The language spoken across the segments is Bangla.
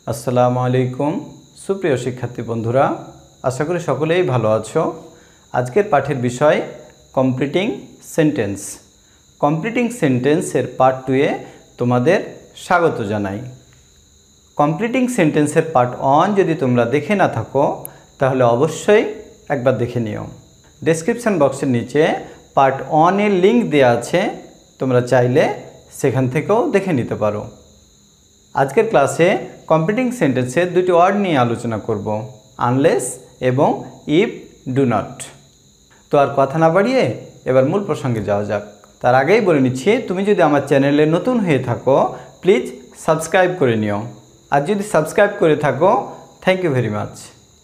আসসালামু আলাইকুম সুপ্রিয় শিক্ষার্থী বন্ধুরা, আশা করি সকলেই ভালো আছো। আজকের পাঠের বিষয় কমপ্লিটিং সেন্টেন্স। কমপ্লিটিং সেন্টেন্সের পার্ট 2 এ তোমাদের স্বাগত জানাই। কমপ্লিটিং সেন্টেন্সের পার্ট 1 যদি তোমরা দেখে না থাকো তাহলে অবশ্যই একবার দেখে নিও। ডেসক্রিপশন বক্সের নিচে পার্ট 1 এর লিঙ্ক দেওয়া আছে, তোমরা চাইলে সেখান থেকেও দেখে নিতে পারো। আজকের ক্লাসে কমপ্লিটিং সেন্টেন্সের দুটি ওয়ার্ড নিয়ে আলোচনা করব, আনলেস এবং ইফ ডু নট। তো আর কথা না বাড়িয়ে এবার মূল প্রসঙ্গে যাওয়া যাক। তার আগেই বলে নিচ্ছি, তুমি যদি আমার চ্যানেলে নতুন হয়ে থাকো প্লিজ সাবস্ক্রাইব করে নিও, আর যদি সাবস্ক্রাইব করে থাকো থ্যাংক ইউ ভেরি মাচ।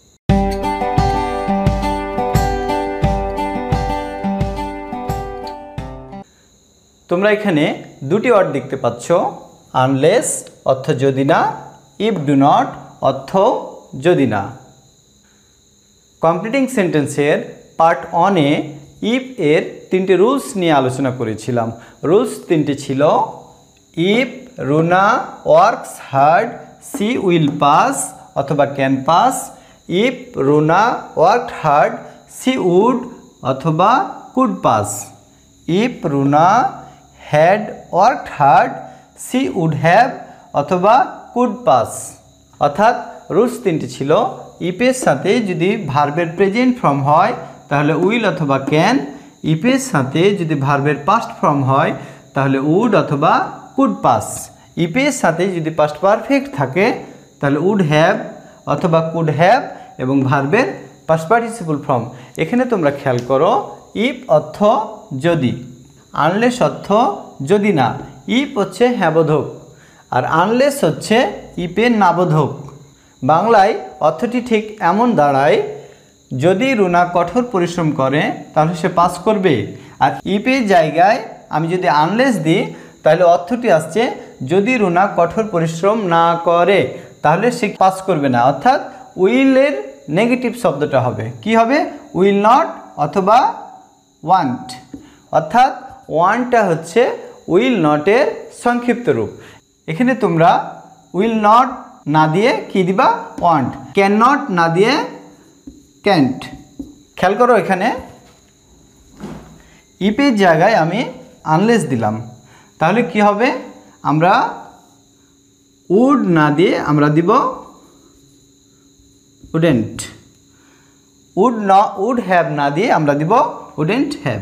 তোমরা এখানে দুটি ওয়ার্ড দেখতে পাচ্ছ, আনলেস অর্থ যদি না, ইফ ডু নট অর্থ যদি না। কমপ্লিটিং সেন্টেন্সের পার্ট 1 এ ইফ এর তিনটি রুলস নিয়ে আলোচনা করেছিলাম। রুলস তিনটি ছিল, if Runa works hard she will pass অথবা can pass, if Runa worked hard she would অথবা could pass, if Runa had worked hard she would have অথবা কুড পাস। অর্থাৎ রুলস তিনটি ছিল, ইফের সাথে যদি ভার্বের প্রেজেন্ট ফর্ম হয় তাহলে উইল অথবা ক্যান, ইফের সাথে যদি ভার্বের পাস্ট ফর্ম হয় তাহলে উড অথবা কুড পাস, ইফের সাথে যদি পাস্ট পারফেক্ট থাকে তাহলে উড হ্যাভ অথবা কুড হ্যাভ এবং ভার্বের পাস্ট পার্টিসিপল ফর্ম। এখানে তোমরা খেয়াল করো, ইফ অর্থ যদি, আনলেস অর্থ যদি না। ইফ হচ্ছে হ্যাঁবোধক আর আনলেস হচ্ছে ইফের নাবোধক। বাংলায় অর্থটি ঠিক এমন দাঁড়ায়, যদি রুনা কঠোর পরিশ্রম করে তাহলে সে পাস করবে। আর ইফের জায়গায় আমি যদি আনলেস দিই তাহলে অর্থটি আসছে, যদি রুনা কঠোর পরিশ্রম না করে তাহলে সে পাস করবে না। অর্থাৎ উইলের নেগেটিভ শব্দটা হবে, কি হবে? উইল নট অথবা ওয়ান্ট। অর্থাৎ ওয়ান্টটা হচ্ছে উইল নটের সংক্ষিপ্ত রূপ। এখানে তোমরা উইল নট না দিয়ে কি দিবা? ওয়ান্ট। ক্যান নট না দিয়ে ক্যান্ট। খেয়াল করো, এখানে ইফের জায়গায় আমি আনলেস দিলাম, তাহলে কি হবে? আমরা উড না দিয়ে আমরা দিব উডেন্ট। উড হ্যাভ না দিয়ে আমরা দিব উডেন্ট হ্যাভ,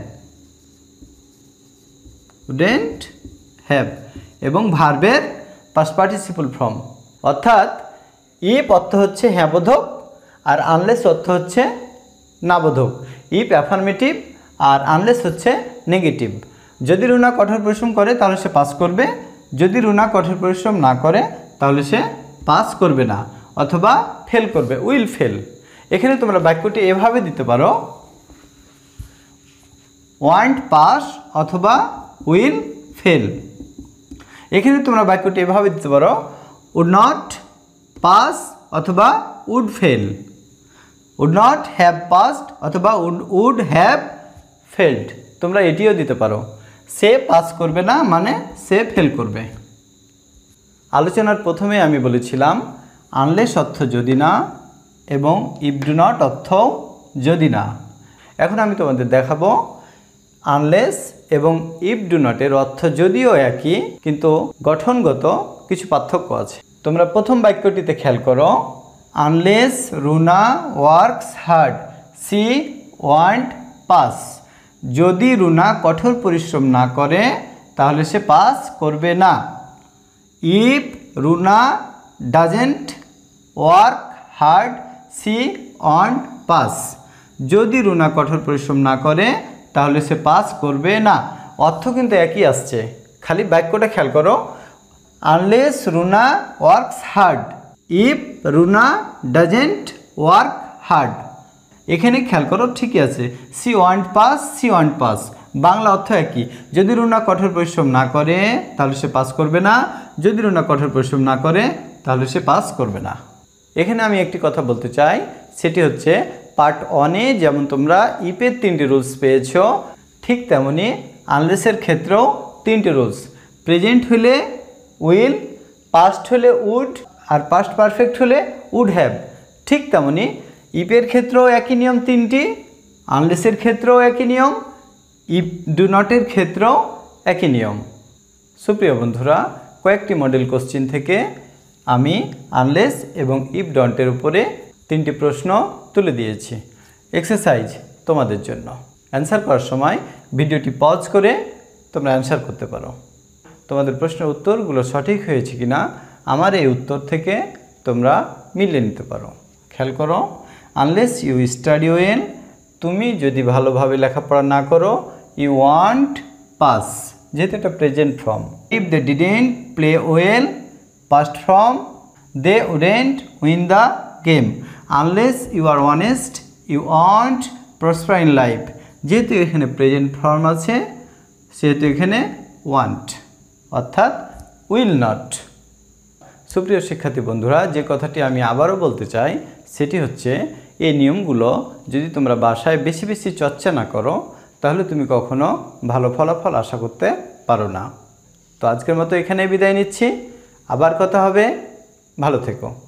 উডেন্ট হ্যাভ এবং ভার্বের পাস্ট পার্টিসিপল ফর্ম। অর্থাৎ ইফ অর্থ হচ্ছে হ্যাঁবোধক আর আনলেস অর্থ হচ্ছে নাবোধক। ইফ অ্যাফার্মেটিভ আর আনলেস হচ্ছে নেগেটিভ। যদি রুনা কঠোর পরিশ্রম করে তাহলে সে পাস করবে, যদি রুনা কঠোর পরিশ্রম না করে তাহলে সে পাস করবে না অথবা ফেল করবে, উইল ফেল। এখানে তোমরা বাক্যটি এভাবে দিতে পারো, ওয়ান্ট পাস অথবা উইল ফেল। এখানে তোমরা বাক্যটি এভাবে দিতে পারো, উড নট পাস অথবা would fail, would not have passed অথবা উড হ্যাভ ফেলড। তোমরা এটিও দিতে পারো, সে পাস করবে না মানে সে ফেল করবে। আলোচনার প্রথমে আমি বলেছিলাম আনলেস অর্থ যদি না এবং ইফ ডু নট অর্থ যদি না। এখন আমি তোমাদের দেখাবো আনলেস এবং ইফ ডু নটের অর্থ যদিও একই, কিন্তু গঠনগত কিছু পার্থক্য আছে। তোমরা প্রথম বাক্যটিতে খেয়াল করো, unless Runa works hard she won't pass. যদি রুনা কঠোর পরিশ্রম না করে তাহলে সে পাস করবে না। If Runa doesn't work hard she won't pass. যদি রুনা কঠোর পরিশ্রম না করে তাহলে সে পাস করবে না। অর্থ কিন্তু একই আসছে, খালি বাক্যটা খেয়াল করো, unless Runa works hard, if Runa doesn't work hard. এখানে খেয়াল করো, ঠিকই আছে, she won't pass, she won't pass, Bangla অর্থ একই। যদি রুনা কঠোর পরিশ্রম না করে তাহলে সে পাস করবে না, যদি রুনা কঠোর পরিশ্রম না করে তাহলে সে পাস করবে না। এখানে আমি একটি কথা বলতে চাই, সেটি হচ্ছে পার্ট 1 এ যেমন তোমরা ইফের 3টি রুলস পেয়েছ, ঠিক তেমনি আনলেসের ক্ষেত্রেও 3টি রুলস। প্রেজেন্ট হলে উইল, পাস্ট হলে উড আর পাস্ট পারফেক্ট হলে উড হ্যাভ। ঠিক তেমনি ইফের ক্ষেত্রেও একই নিয়ম তিনটি, আনলেসের ক্ষেত্রেও একই নিয়ম, ইফ ডু নটের ক্ষেত্রেও একই নিয়ম। সুপ্রিয় বন্ধুরা, কয়েকটি মডেল কোশ্চেন থেকে আমি আনলেস এবং ইফ ডন্টের উপরে 3টি প্রশ্ন তুলে দিয়েছি। এক্সারসাইজ তোমাদের জন্য। অ্যান্সার করার সময় ভিডিওটি পজ করে তোমরা অ্যান্সার করতে পারো। তোমাদের প্রশ্নের উত্তরগুলো সঠিক হয়েছে কিনা আমার এই উত্তর থেকে তোমরা মিলিয়ে নিতে পারো। খেয়াল করো, আনলেস ইউ স্টাডি ওয়েল, তুমি যদি ভালোভাবে লেখাপড়া না করো, ইউ ওয়ান্ট পাস, যেহেতু এটা present form. If they didn't play well, past form, they wouldn't win the game. Unless you are honest, you won't prosper in life, যেহেতু এখানে প্রেজেন্ট ফর্ম আছে সেহেতু এখানে ওয়ান্ট, অর্থাৎ উইল নট। সুপ্রিয় শিক্ষার্থী বন্ধুরা, যে কথাটি আমি আবারও বলতে চাই সেটি হচ্ছে, এই নিয়মগুলো যদি তোমরা বাসায় বেশি বেশি চর্চা না করো তাহলে তুমি কখনো ভালো ফলাফল আশা করতে পারো না। তো আজকের মতো এখানেই বিদায় নিচ্ছি, আবার কথা হবে, ভালো থেকো।